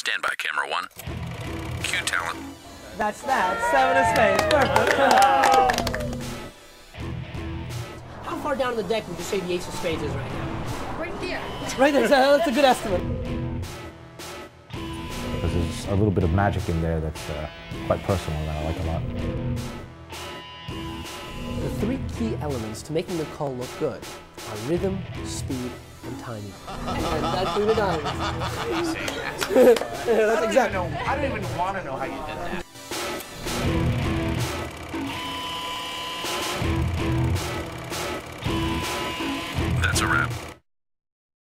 Stand by, camera one. Cue talent. That's that. 7 of spades. Perfect. How far down the deck would you say the ace of spades is right now? Right there. Right there. That's a good estimate. Because there's a little bit of magic in there that's quite personal and I like a lot. The 3 key elements to making the cull look good are rhythm, speed, and timing. And that's through the diamonds. That's exactly. I don't even want to know how you did that.